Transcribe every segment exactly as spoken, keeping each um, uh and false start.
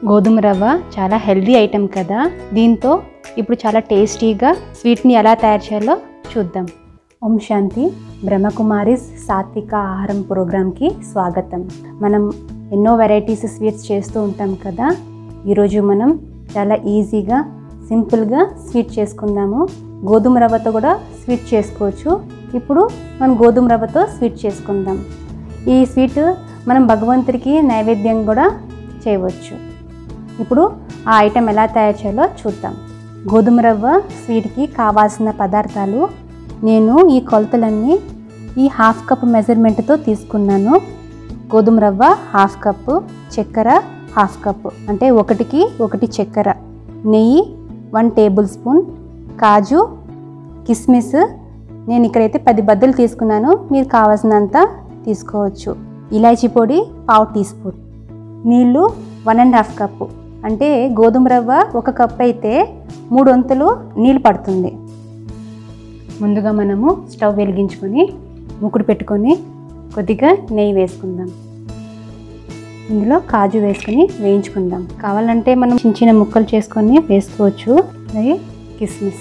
గోధుమ రవ్వ చాలా హెల్దీ ఐటెం కదా. దీంతో ఇప్పుడు చాలా టేస్టీగా స్వీట్ని ఎలా తయారు చేయాలో చూద్దాం. ఓం శాంతి. బ్రహ్మ కుమారిస్ సాత్విక ఆహారం ప్రోగ్రామ్కి స్వాగతం. మనం ఎన్నో వెరైటీస్ స్వీట్స్ చేస్తూ ఉంటాం కదా. ఈరోజు మనం చాలా ఈజీగా సింపుల్గా స్వీట్ చేసుకుందాము. గోధుమ రవ్వతో కూడా స్వీట్ చేసుకోవచ్చు. ఇప్పుడు మనం గోధుమ రవ్వతో స్వీట్ చేసుకుందాం. ఈ స్వీట్ మనం భగవంతుడికి నైవేద్యం కూడా చేయవచ్చు. ఇప్పుడు ఆ ఐటెం ఎలా తయారు చేయాలో చూద్దాం. గోధుమ రవ్వ స్వీట్కి కావాల్సిన పదార్థాలు నేను ఈ కొలతలన్నీ ఈ హాఫ్ కప్ మెజర్మెంట్తో తీసుకున్నాను. గోధుమ రవ్వ హాఫ్ కప్పు, చక్కెర హాఫ్ కప్పు, అంటే ఒకటికి ఒకటి చక్కెర, నెయ్యి వన్ టేబుల్ స్పూన్, కాజు, కిస్మిస్ నేను ఇక్కడైతే పది బద్దలు తీసుకున్నాను, మీరు కావాల్సినంత తీసుకోవచ్చు. ఇలాచీ పొడి పావు టీ స్పూన్, నీళ్ళు వన్ అండ్ హాఫ్ కప్పు, అంటే గోధుమ రవ్వ ఒక కప్ అయితే మూడు వంతులు నీళ్ళు పడుతుంది. ముందుగా మనము స్టవ్ వెలిగించుకొని మూకుడు పెట్టుకొని కొద్దిగా నెయ్యి వేసుకుందాం. ఇందులో కాజు వేసుకొని వేయించుకుందాం. కావాలంటే మనం చిన్న చిన్న ముక్కలు చేసుకొని వేసుకోవచ్చు. అలాగే కిస్మిస్.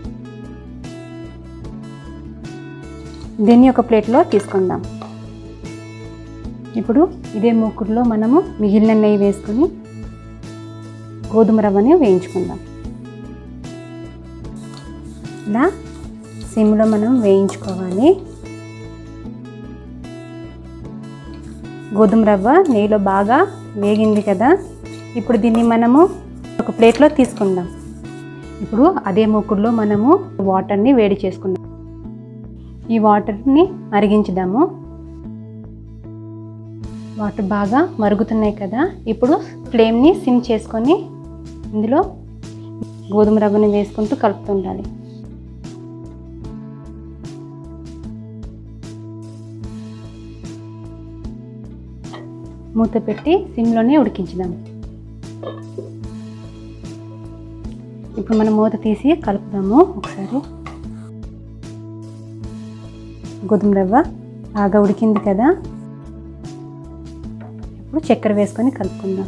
దీన్ని ఒక ప్లేట్లో తీసుకుందాం. ఇప్పుడు ఇదే మూకుడులో మనము మిగిలిన నెయ్యి వేసుకొని గోధుమ రవ్వని వేయించుకుందాం. ఇలా సిమ్లో మనం వేయించుకోవాలి. గోధుమ రవ్వ నెయ్యిలో బాగా వేగింది కదా. ఇప్పుడు దీన్ని మనము ఒక ప్లేట్లో తీసుకుందాం. ఇప్పుడు అదే మూకుడులో మనము వాటర్ని వేడి చేసుకుందాం. ఈ వాటర్ని మరిగించుదాము. వాటర్ బాగా మరుగుతున్నాయి కదా. ఇప్పుడు ఫ్లేమ్ని సిమ్ చేసుకొని ఇందులో గోధుమ రవ్వని వేసుకుంటూ కలుపుతుండాలి. మూత పెట్టి సిమ్లోనే ఉడికించుదాం. ఇప్పుడు మనం మూత తీసి కలుపుదాము ఒకసారి. గోధుమ రవ్వ బాగా ఉడికింది కదా. ఇప్పుడు చక్కెర వేసుకొని కలుపుకుందాం.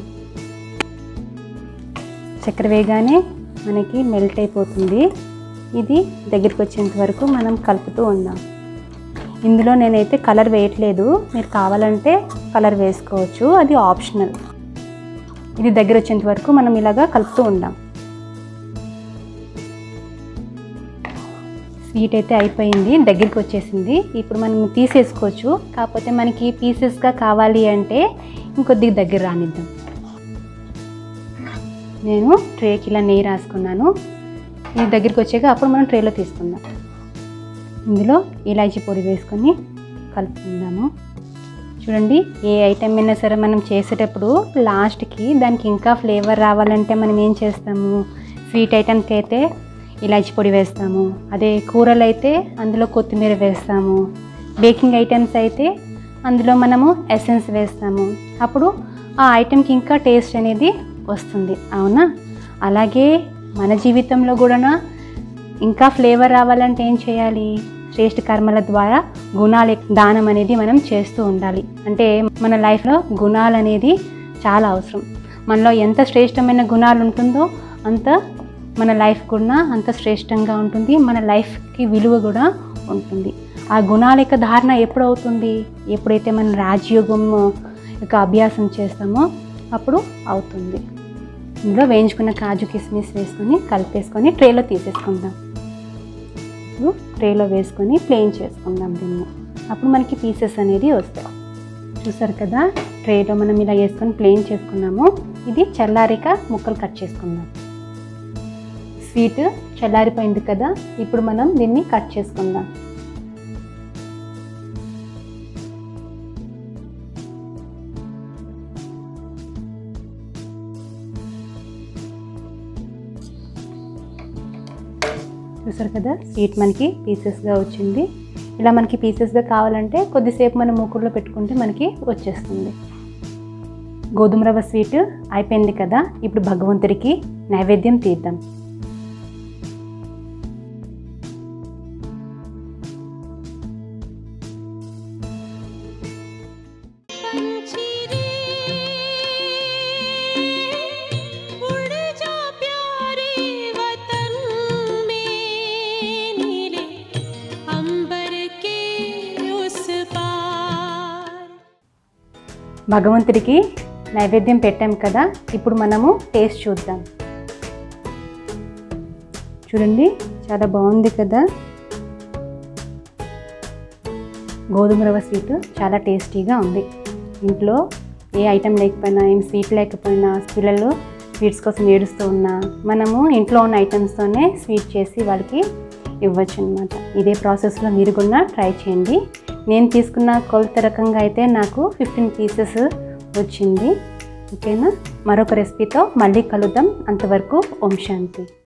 చక్కెర వేయగానే మనకి మెల్ట్ అయిపోతుంది. ఇది దగ్గరికి వచ్చేంత వరకు మనం కలుపుతూ ఉందాం. ఇందులో నేనైతే కలర్ వేయట్లేదు, మీరు కావాలంటే కలర్ వేసుకోవచ్చు, అది ఆప్షనల్. ఇది దగ్గర వచ్చేంత వరకు మనం ఇలాగా కలుపుతూ ఉందాం. స్వీట్ అయితే అయిపోయింది, దగ్గరికి వచ్చేసింది. ఇప్పుడు మనం తీసేసుకోవచ్చు. కాకపోతే మనకి పీసెస్గా కావాలి అంటే ఇంకొద్దిగా దగ్గర రానిద్దాం. నేను ట్రేకి ఇలా నెయ్యి రాసుకున్నాను. ఇది దగ్గరికి వచ్చాక అప్పుడు మనం ట్రేలో తీసుకుందాం. ఇందులో ఇలాచీ పొడి వేసుకొని కలుపుకుందాము. చూడండి, ఏ ఐటెం అయినా సరే మనం చేసేటప్పుడు లాస్ట్కి దానికి ఇంకా ఫ్లేవర్ రావాలంటే మనం ఏం చేస్తాము, స్వీట్ ఐటెంకి అయితే ఇలాచీ పొడి వేస్తాము, అదే కూరలు అయితే అందులో కొత్తిమీర వేస్తాము, బేకింగ్ ఐటమ్స్ అయితే అందులో మనము ఎసెన్స్ వేస్తాము. అప్పుడు ఆ ఐటెంకి ఇంకా టేస్ట్ అనేది వస్తుంది, అవునా? అలాగే మన జీవితంలో కూడా ఇంకా ఫ్లేవర్ రావాలంటే ఏం చేయాలి? శ్రేష్ఠ కర్మల ద్వారా గుణాల దానం అనేది మనం చేస్తూ ఉండాలి. అంటే మన లైఫ్లో గుణాలు అనేది చాలా అవసరం. మనలో ఎంత శ్రేష్టమైన గుణాలు ఉంటుందో అంత మన లైఫ్ కూడా అంత శ్రేష్టంగా ఉంటుంది, మన లైఫ్కి విలువ కూడా ఉంటుంది. ఆ గుణాల యొక్క ధారణ ఎప్పుడు అవుతుంది? ఎప్పుడైతే మనం రాజయోగం యొక్క అభ్యాసం చేస్తామో అప్పుడు అవుతుంది. ఇందులో వేయించుకున్న కాజు కిస్మిస్ వేసుకొని కలిపేసుకొని ట్రేలో తీసేసుకుందాం. ఇప్పుడు ట్రేలో వేసుకొని ప్లేన్ చేసుకుందాం దీన్ని. అప్పుడు మనకి పీసెస్ అనేది వస్తాయి. చూసారు కదా, ట్రేలో మనం ఇలా వేసుకొని ప్లేన్ చేసుకున్నాము. ఇది చల్లారిక ముక్కలు కట్ చేసుకుందాం. స్వీట్ చల్లారిపోయింది కదా, ఇప్పుడు మనం దీన్ని కట్ చేసుకుందాం. చూసారు కదా, స్వీట్ మనకి పీసెస్గా వచ్చింది. ఇలా మనకి పీసెస్గా కావాలంటే కొద్దిసేపు మనం మూకుడులో పెట్టుకుంటే మనకి వచ్చేస్తుంది. గోధుమ రవ్వ స్వీట్ అయిపోయింది కదా. ఇప్పుడు భగవంతుడికి నైవేద్యం తీద్దాం. భగవంతుడికి నైవేద్యం పెట్టాం కదా, ఇప్పుడు మనము టేస్ట్ చూద్దాం. చూడండి చాలా బాగుంది కదా. గోధుమ రవ్వ స్వీట్ చాలా టేస్టీగా ఉంది. ఇంట్లో ఏ ఐటెం లేకపోయినా, ఏం స్వీట్ లేకపోయినా, పిల్లలు స్వీట్స్ కోసం ఏడుస్తూ ఉన్నా మనము ఇంట్లో ఉన్న ఐటమ్స్తోనే స్వీట్ చేసి వాళ్ళకి ఇవ్వచ్చు అనమాట. ఇదే ప్రాసెస్లో మీరు కూడా ట్రై చేయండి. నేను తీసుకున్న కొలత రకంగా అయితే నాకు ఫిఫ్టీన్ పీసెస్ వచ్చింది. ఓకేనా, మరొక రెసిపీతో మళ్ళీ కలుద్దాం. అంతవరకు ఓం శాంతి.